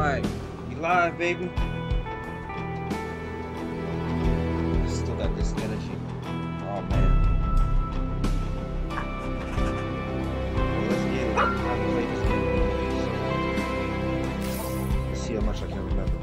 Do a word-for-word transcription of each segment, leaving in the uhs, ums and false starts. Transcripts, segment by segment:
Alright, we live, baby. Still got this energy. Oh man. Well, let's get it. I haven't played this game in a while, so let's see how much I can remember.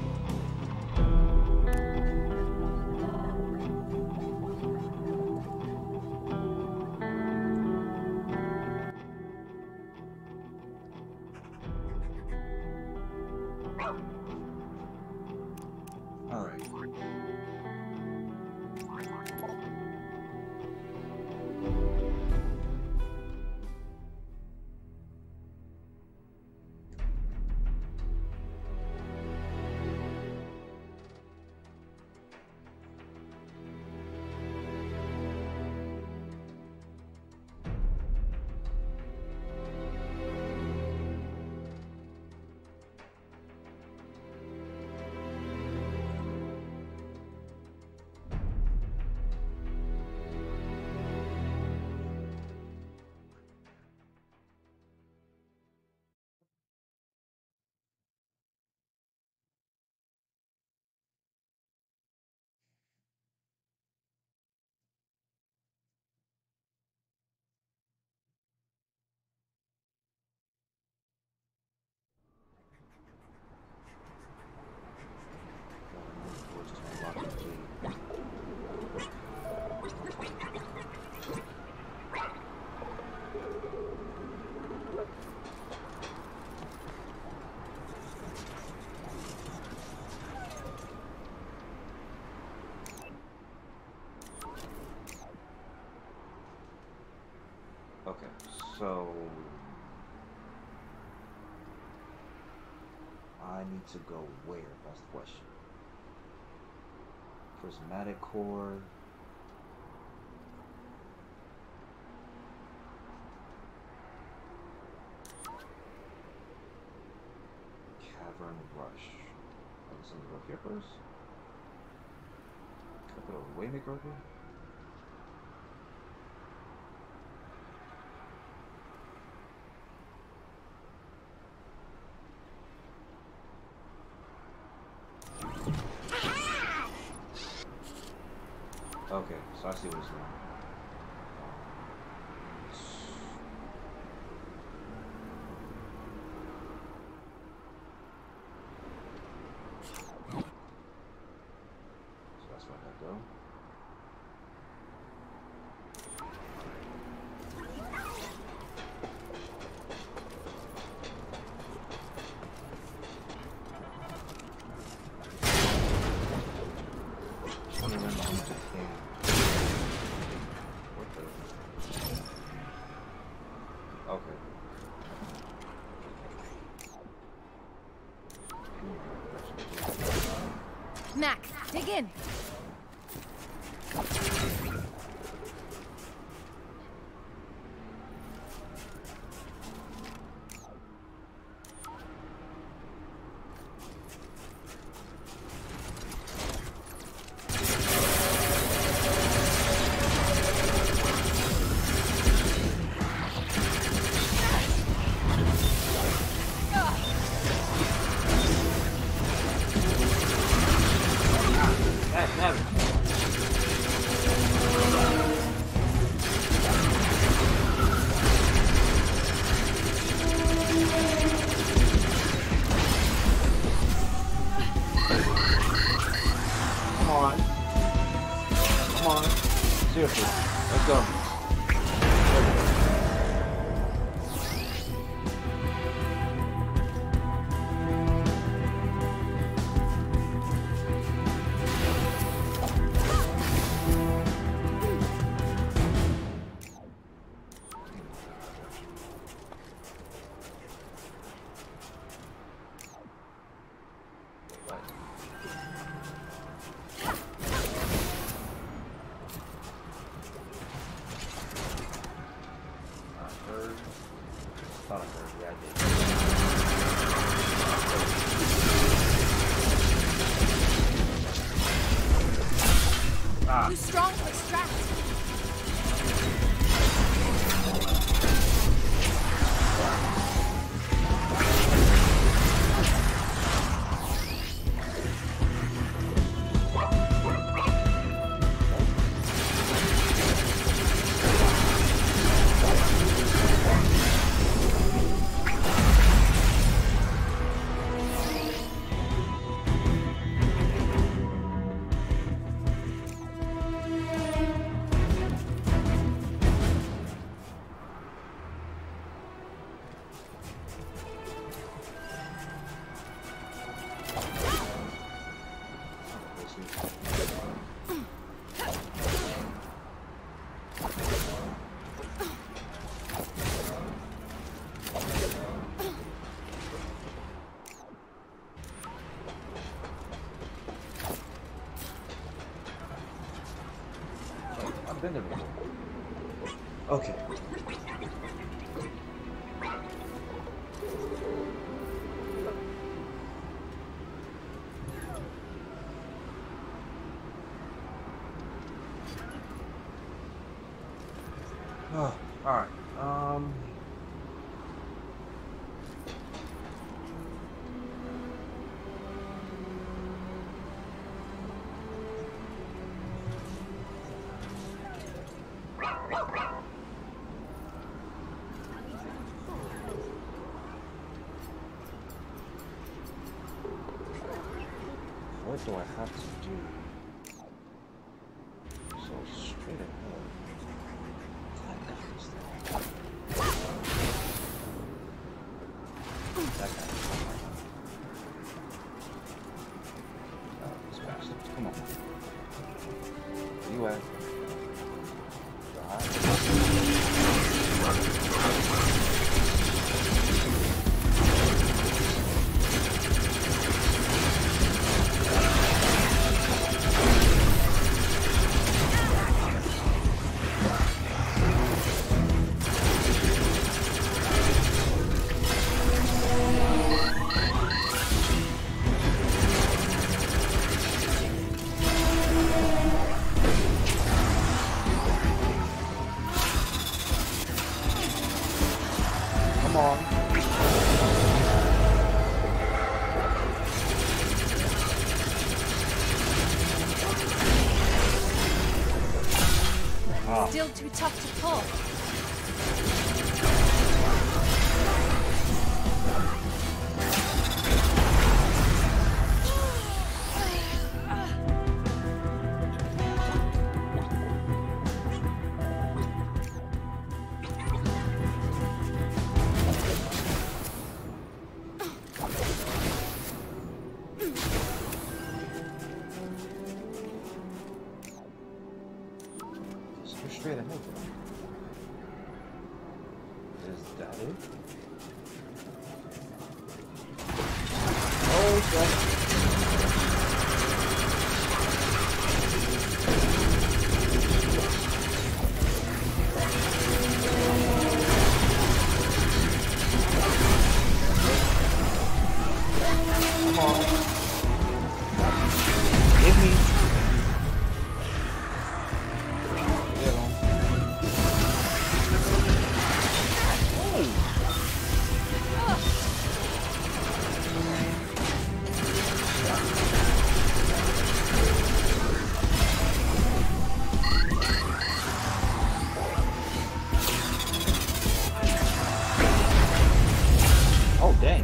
Okay, so I need to go where? That's the question. Prismatic core. Cavern rush. Oh, this is go here first. Can I put a waymaker over? Okay, so I see what it's doing. So that's where that go. I don't remember how much it came. Okay. Mac, dig in. Seriously, let's go. Been there before. Okay. Oh, alright. Um... What do I have to do? So straight ahead. I got this thing. That guy. Oh, this bastard. Come on. Where you at? Come on. Ah. Still too tough to pull. Straight ahead. Is that it? Oh, God. Come on. Give me. Oh, dang.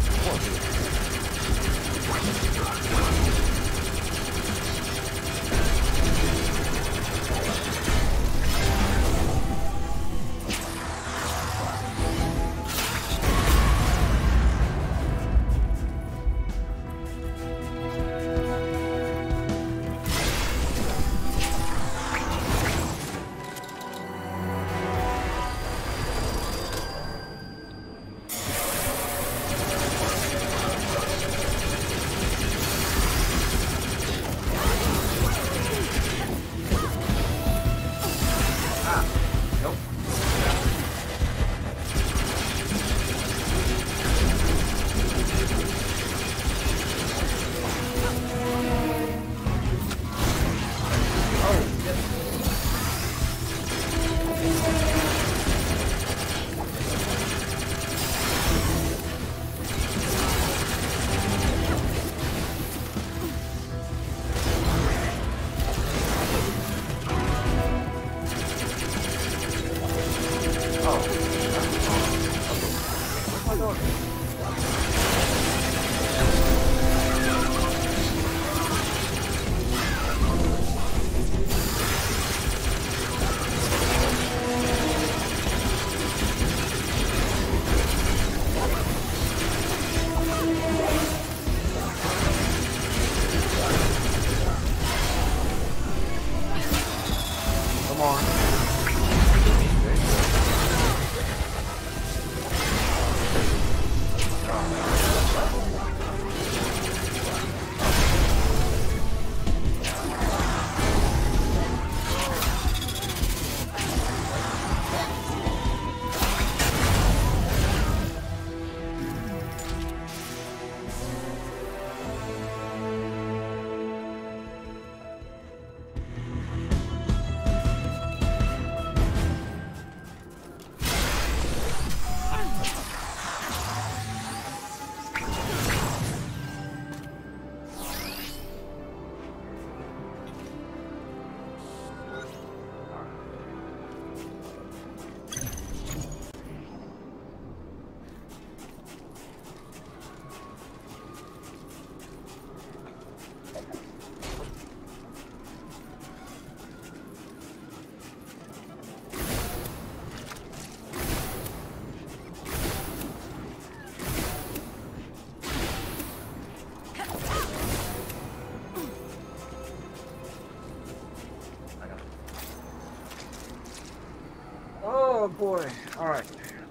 boy. All right.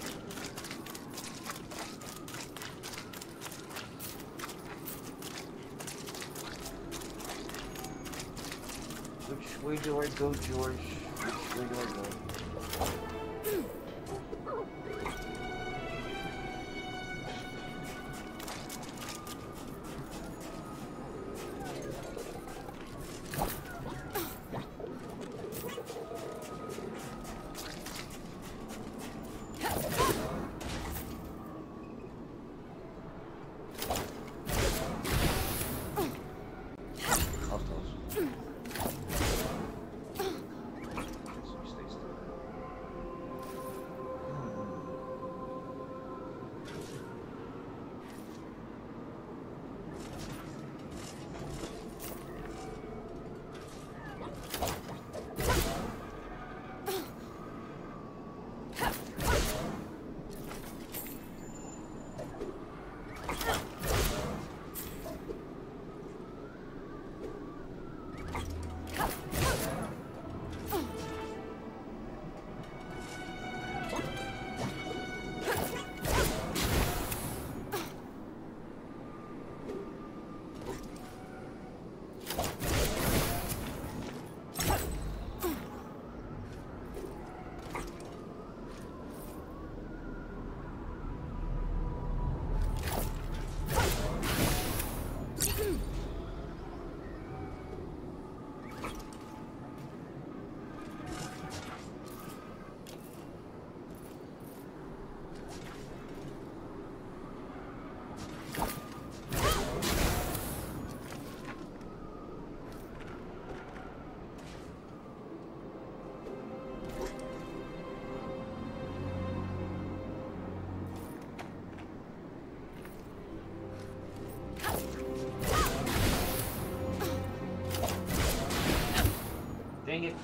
Which way do I go, George? Which way do I go? Dang it.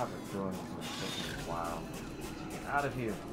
I've been doing this for a while. Get out of here.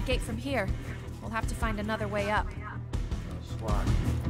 gate from here. We'll have to find another way up. SWAT.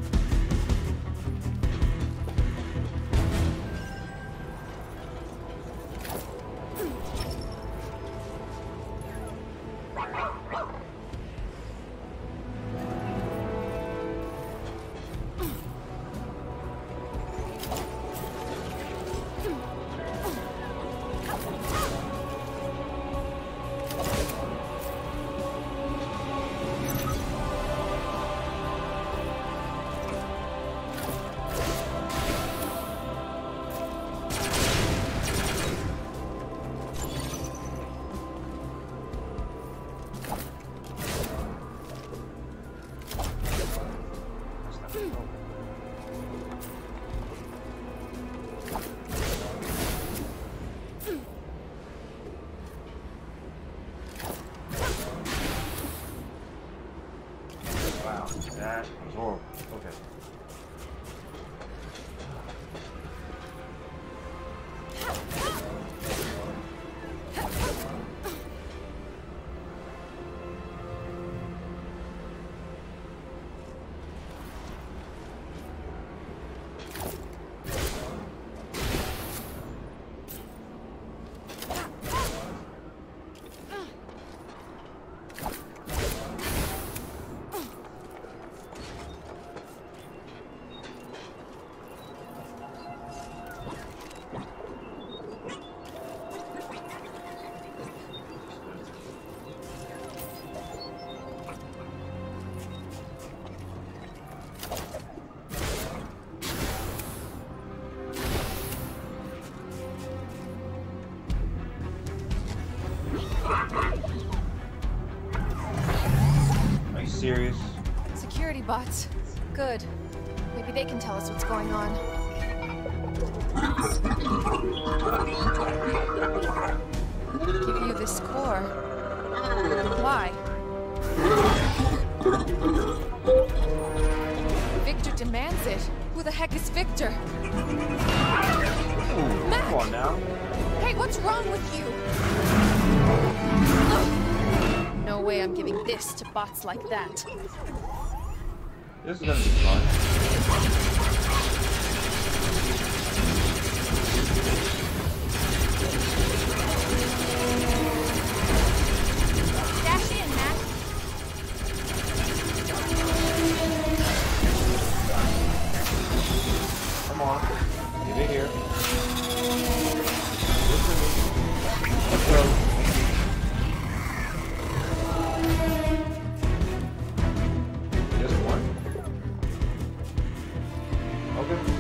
Wow, that was horrible. Okay. Are you serious? Security bots. Good. Maybe they can tell us what's going on. Give you this core. Why? Victor demands it. Who the heck is Victor? Ooh, Mac! come on now. Hey, what's wrong with you? Ugh. No way I'm giving this to bots like that. This is gonna be fun. Dash in, Mac. Come on. Get in here. Listen to me. Let's go. Just one? Okay.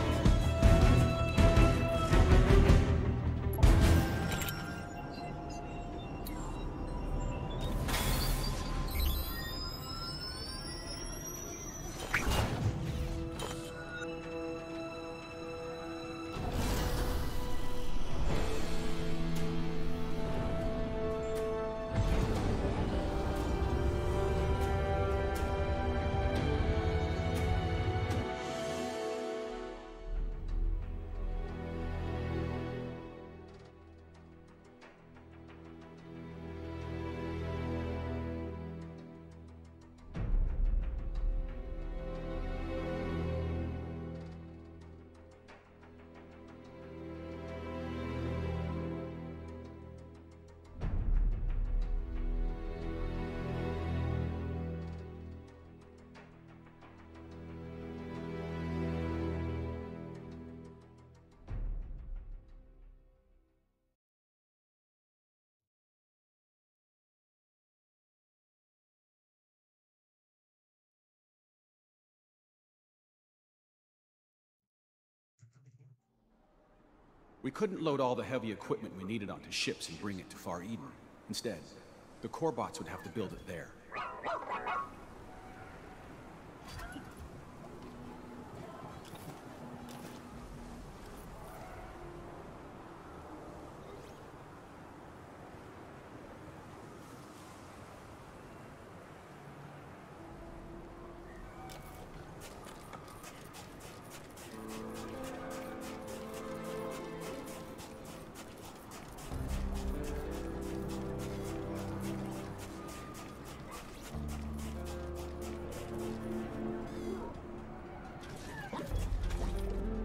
We couldn't load all the heavy equipment we needed onto ships and bring it to Far Eden. Instead, the core bots would have to build it there.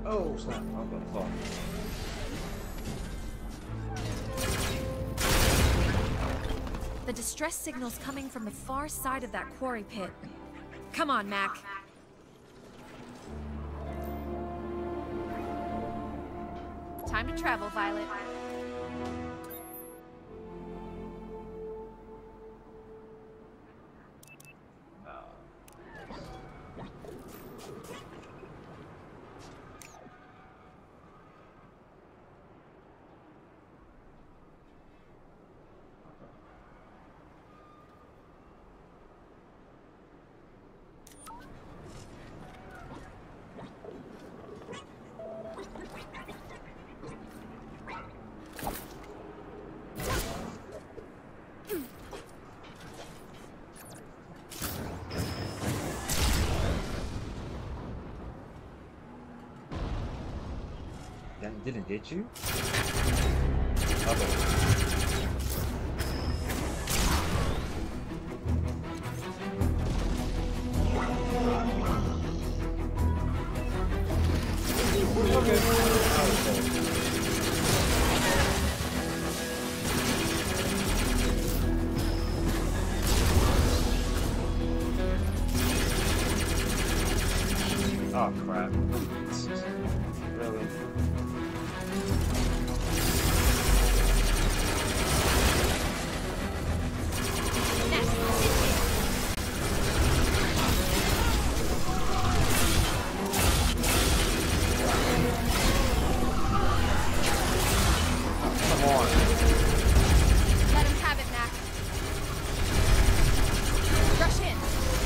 Oh snap! I've got the phone. The distress signal's coming from the far side of that quarry pit. Come on, Mac. Time to travel, Violet. That didn't get you? Okay. Oh crap. Really? Let him have it, Mac. Rush in.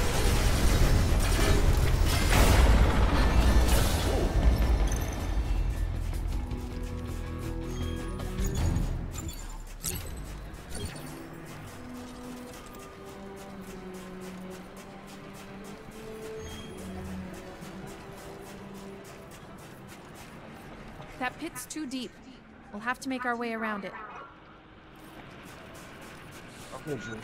That pit's too deep. We'll have to make our way around it. Okay, Joule.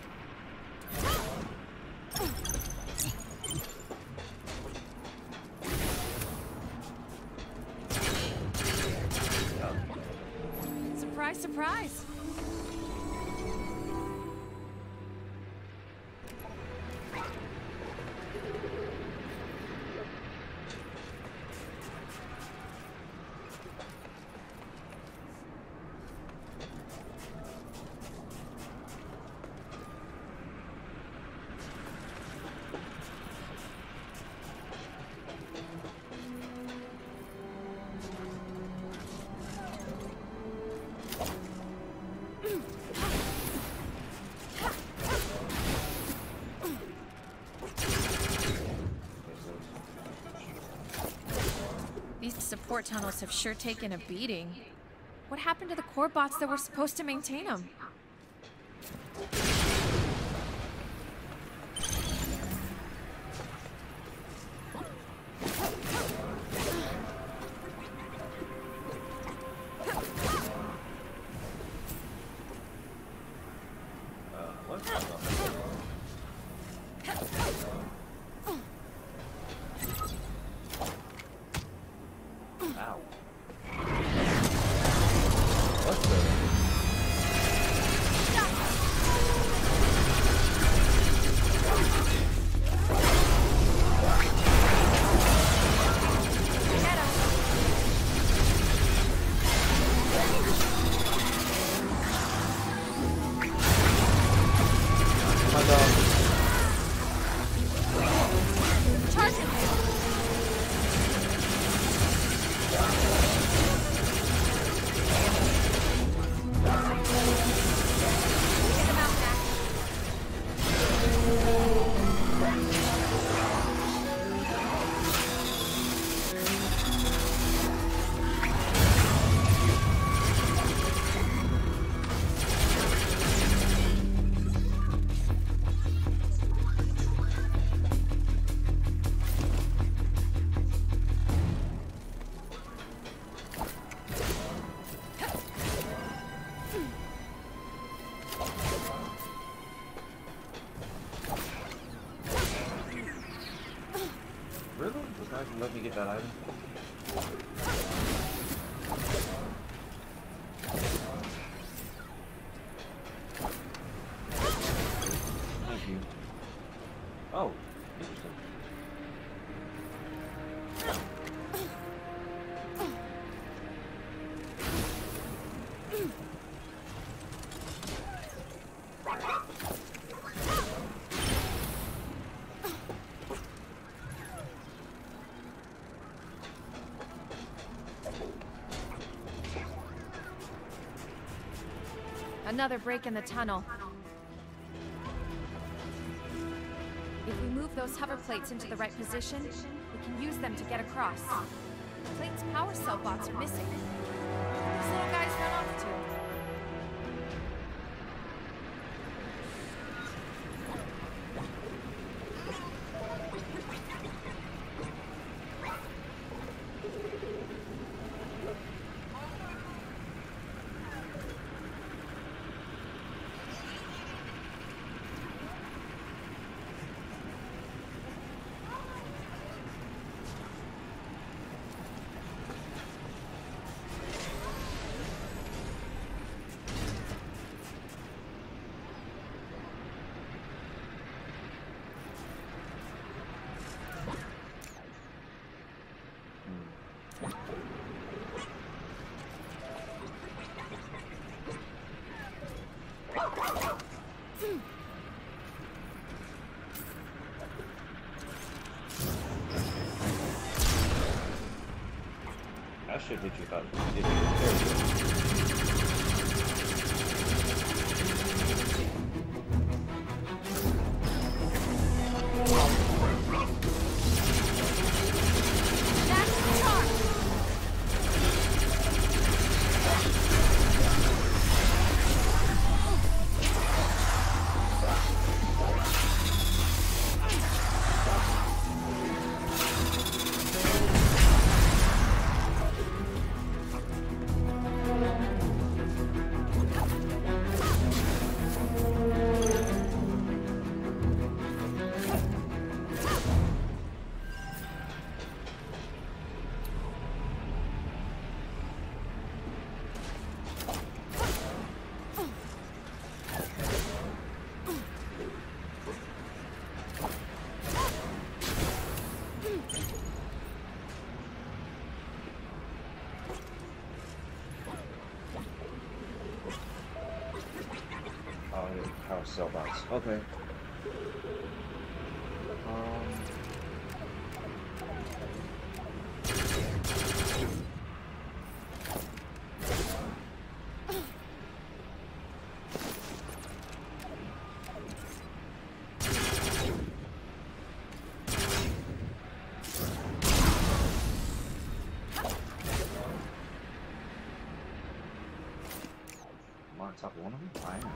Surprise, surprise. These support tunnels have sure taken a beating. What happened to the core bots that were supposed to maintain them? Ow. What the? Really? Was not even let me get that item? Thank you. Oh, interesting. Another break in the tunnel. If we move those hover plates into the right position, we can use them to get across. The plate's power cell bots are missing. These little guys run off to. I should hit you about it. There power cell box. Okay. Um. I'm on top of one of them? I am.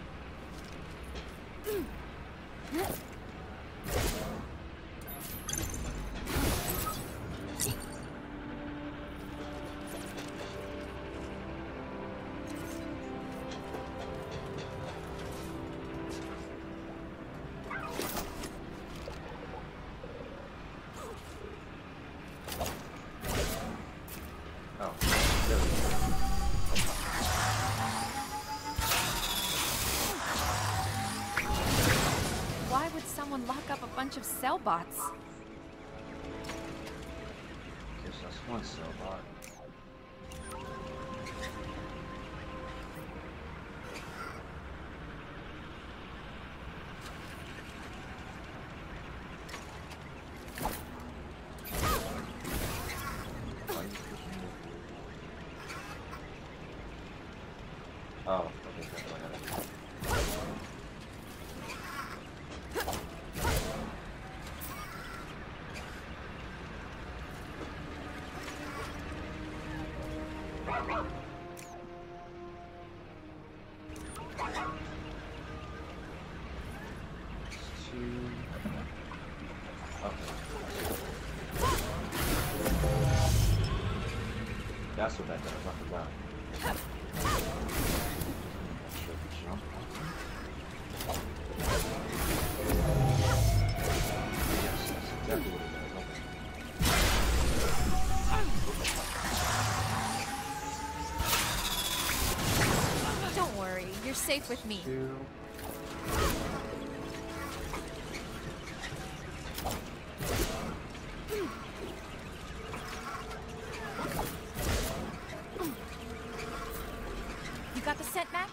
Oh, there we go. Why would someone lock up a bunch of cell bots? Guess that's one cell bot. Oh, okay, that's what I gotta do. That's what that does, I forgot. Jump. Yes, that's exactly what it does. Okay. safe with me. Two. You got the scent, Mac?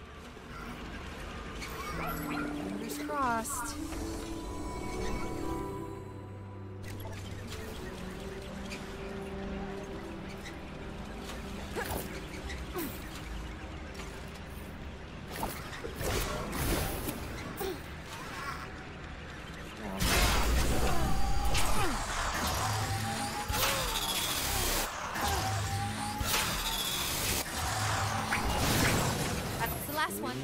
Fingers crossed. That's the last one.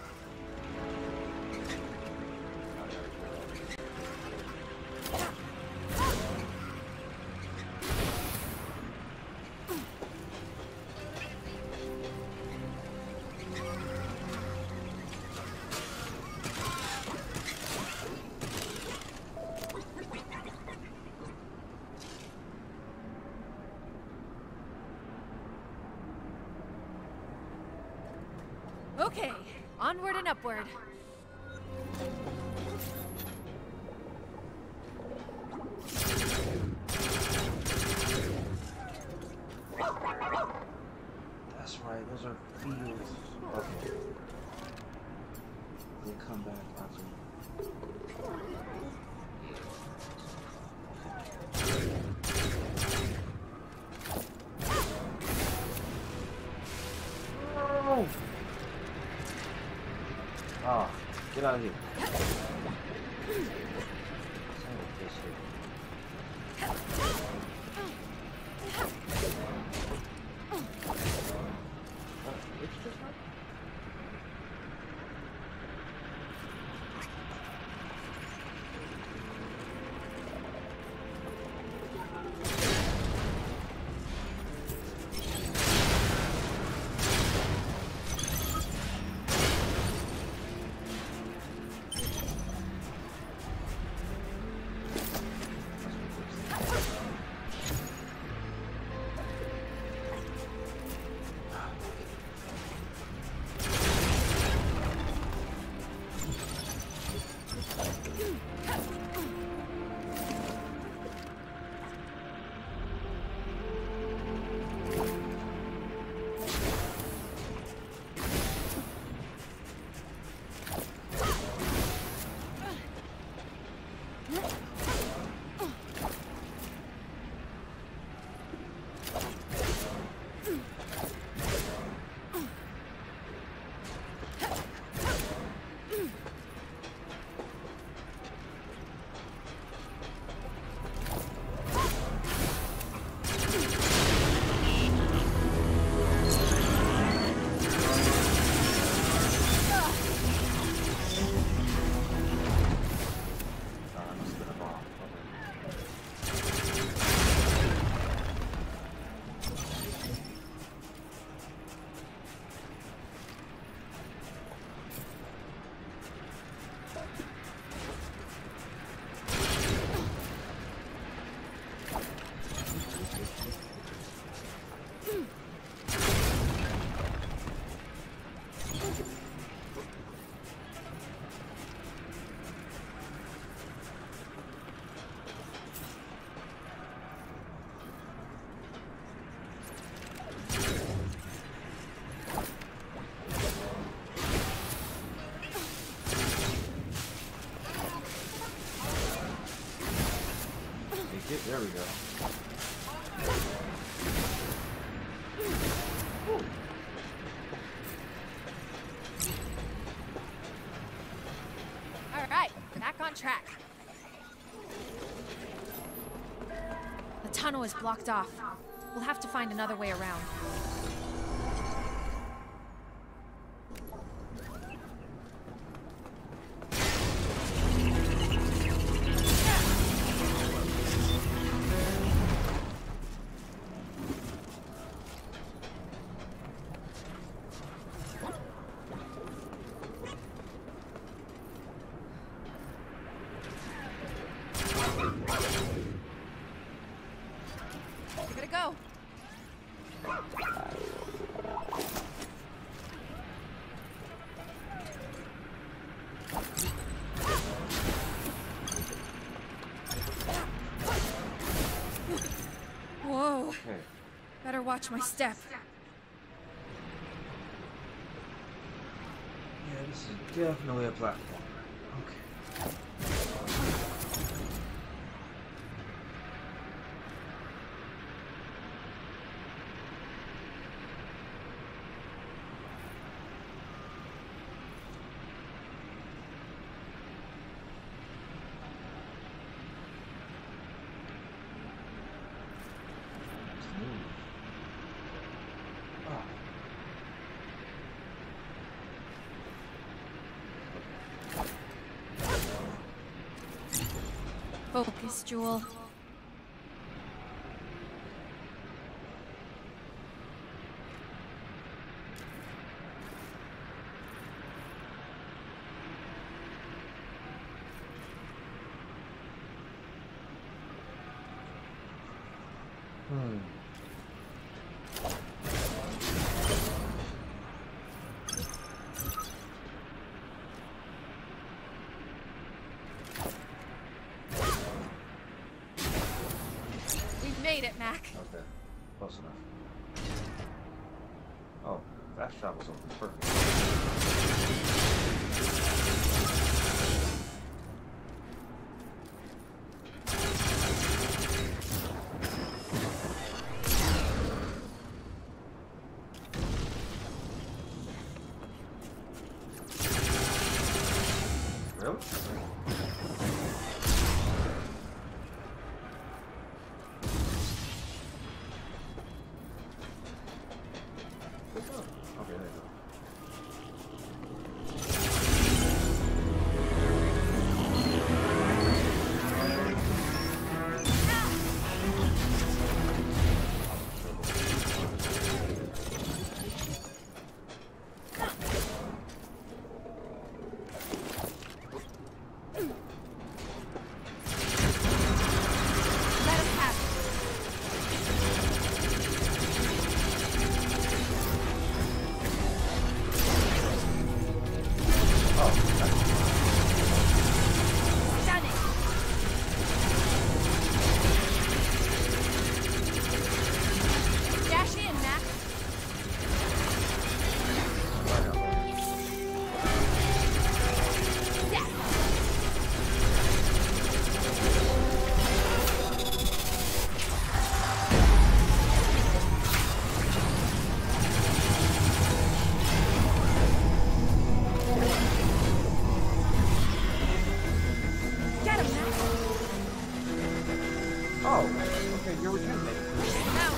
Okay, onward and upward. That's right, those are fields. Okay. We'll come back after. Oh! Ah, get out of here. Son of a bitch. Uh, it's just not. There we go. All right, back on track. The tunnel is blocked off. We'll have to find another way around. Give it a go. Okay. Better watch my step. Yeah, this is definitely a platform. Okay. Focus, Joule. Hmm. Made it, Mac. Okay. Close enough. Oh, fast travel's open. Perfect. Really? Okay, there you go. Oh, okay, you're regenerating. Now.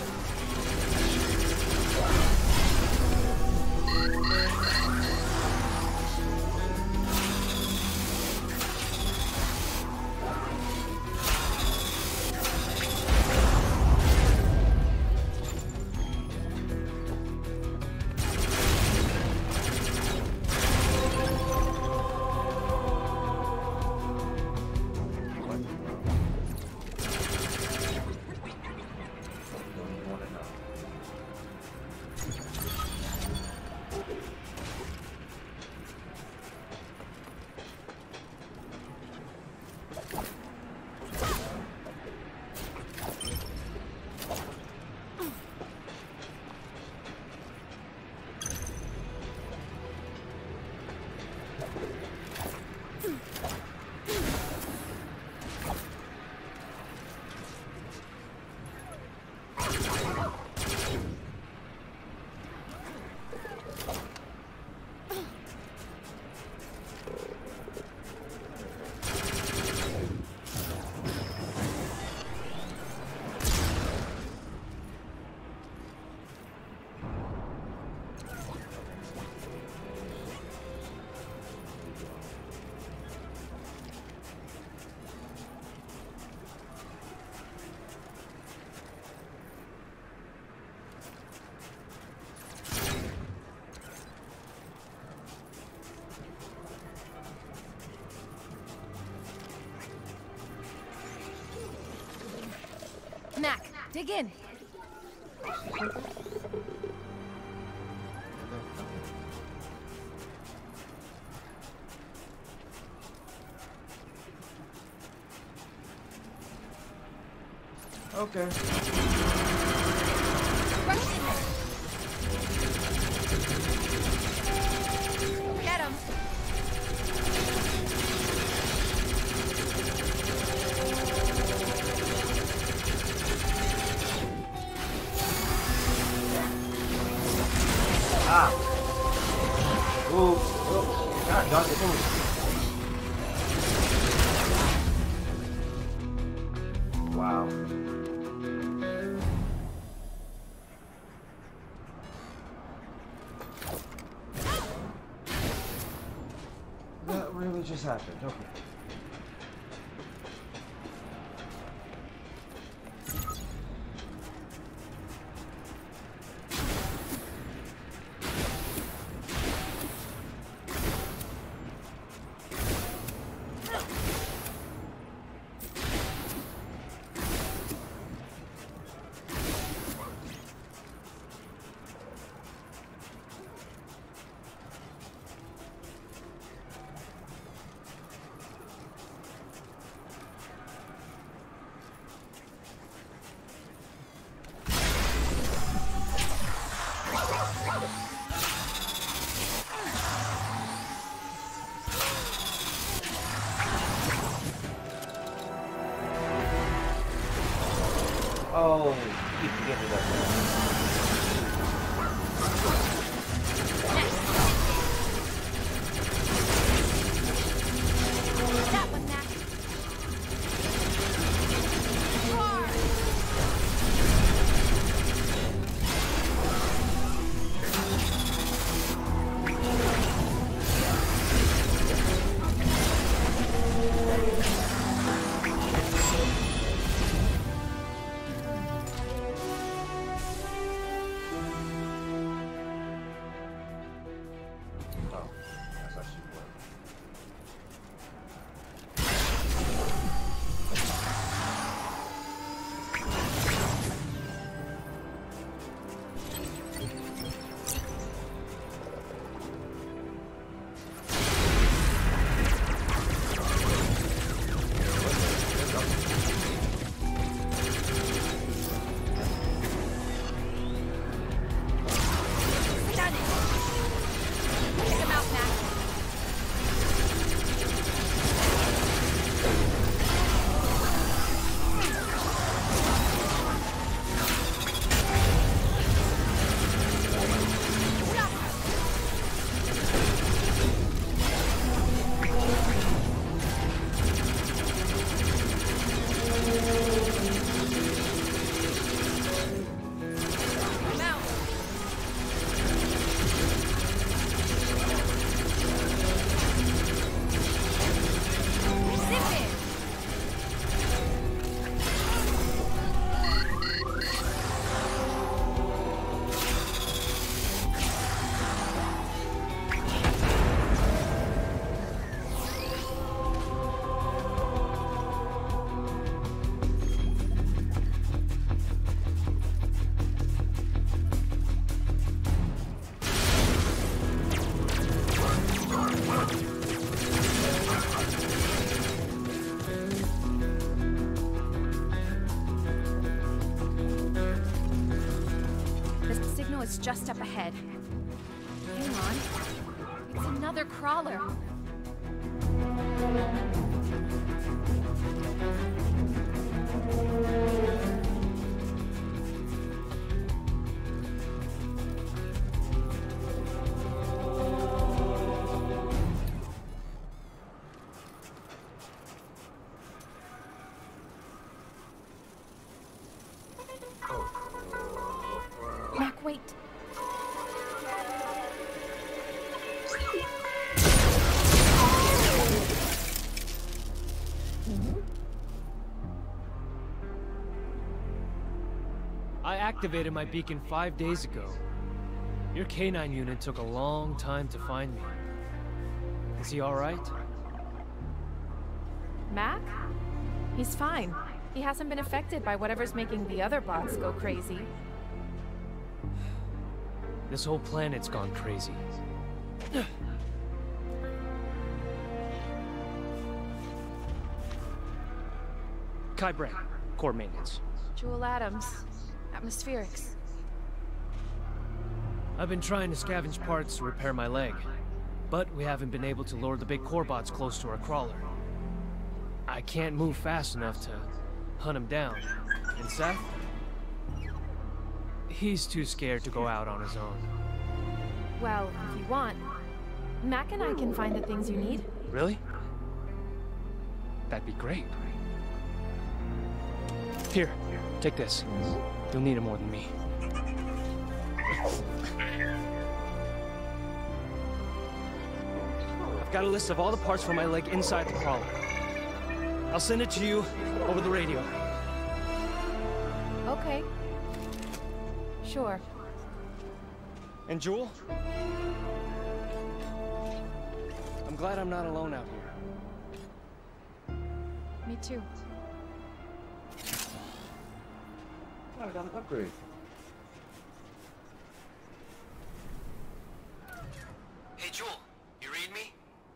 Mac, dig in. Okay. Rush in there. Get him. Ah. Ooh. Oh. God, dodge it. Wow. That really just happened. Okay. Oh, keep forgetting that. That one, Mac. It's just up ahead. Hang on. It's another crawler. Mac, wait. I activated my beacon five days ago. Your canine unit took a long time to find me. Is he all right? Mac? He's fine. He hasn't been affected by whatever's making the other bots go crazy. This whole planet's gone crazy. Kai Brand, core maintenance. Joule Adams. Atmospherics. I've been trying to scavenge parts to repair my leg, but we haven't been able to lure the big core bots close to our crawler. I can't move fast enough to hunt him down. And Seth? He's too scared to go out on his own. Well, if you want, Mac and I can find the things you need. Really? That'd be great. Here, take this. You'll need it more than me. I've got a list of all the parts for my leg inside the crawler. I'll send it to you over the radio. Okay. Sure. And Joule? I'm glad I'm not alone out here. Me too. Oh, I got an upgrade. Hey, Joule, you read me?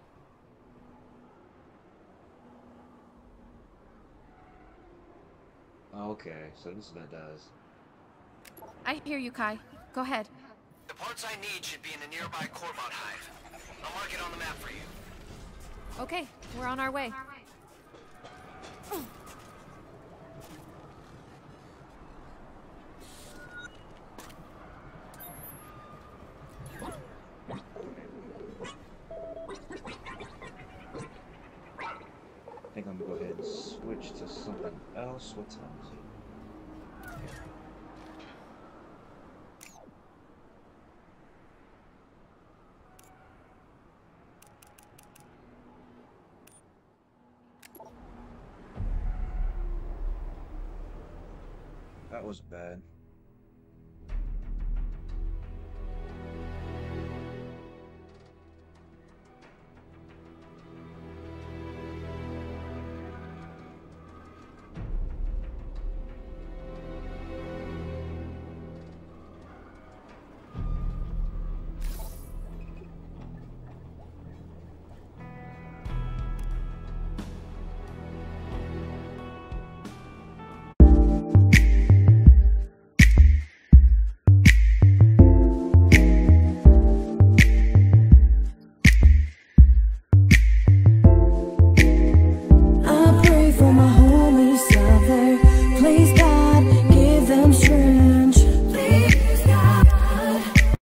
Okay, so this is what it does. I hear you, Kai. Go ahead. The parts I need should be in a nearby Corbot hive. I'll mark it on the map for you. Okay, we're on our way. I think I'm gonna go ahead and switch to something else. What time is it? That was bad.